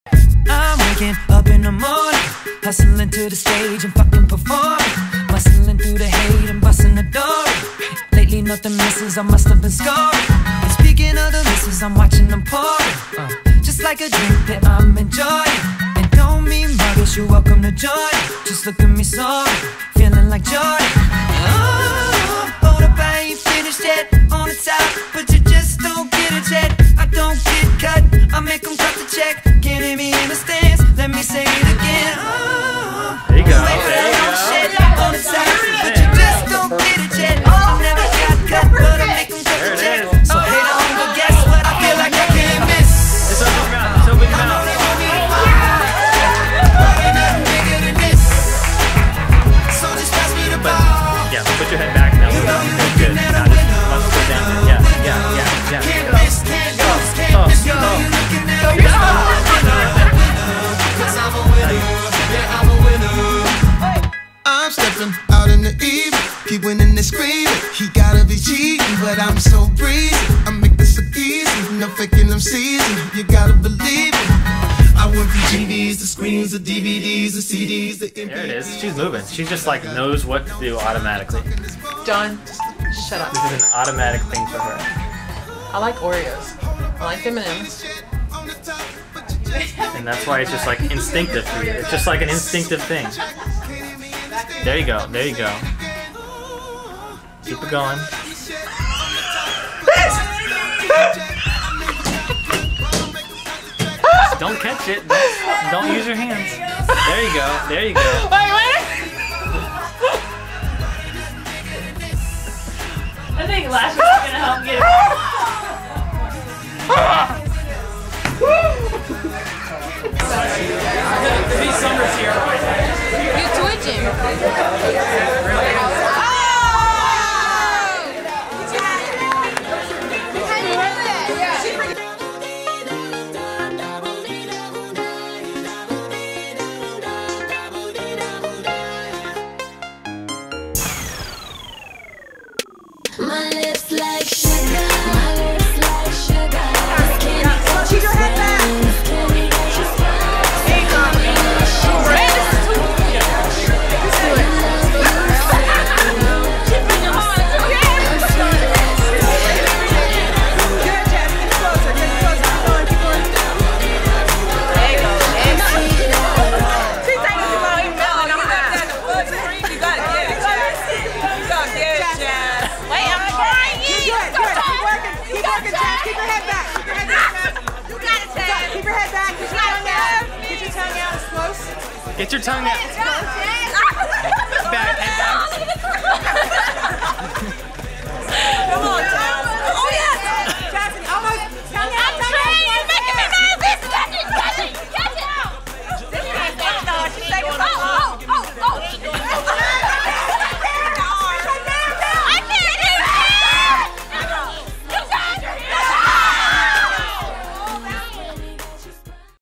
I'm waking up in the morning, hustling to the stage and fucking performing, muscling through the hate and busting the door. Lately nothing misses, I must have been scoring. And speaking of the misses, I'm watching them pouring, just like a drink that I'm enjoying. And don't mean muggish, you're welcome to join. Just look at me sorry, feeling like Jordan. Oh, hold up, I ain't finished yet. On the top, but you just don't get it yet. I don't get cut, I make them cut the check. Can't hear me in the stands, let me say it again. Oh, there you go, wait, there you go. shit on the top, but you just don't get it yet. I never got cut, but I make them cut the check. So hate on, but guess what? I feel like I can't miss. It's open your mouth, it's open your mouth. Yeah, put your head back now. Good. Now just go down. Yeah. I'm stepping out in the evening, keep winning and screaming. He gotta be cheating, but I'm so breezy. I make this look easy, no faking them season. You gotta believe it. I went from GDs to screens to DVDs to CDs to MPs. There it is. She's moving. She just like knows what to do automatically. John, shut up. This is an automatic thing for her. I like Oreos. I like M&M's. And that's why it's just like instinctive for you. It's just like an instinctive thing. There you go. There you go. Keep it going. Don't catch it. Don't use your hands. There you go. There you go. Wait. I think Lash is gonna help get These summers here. You're twitching. My lips like sugar, my lips like sugar. Keep your head back. Get your tongue out.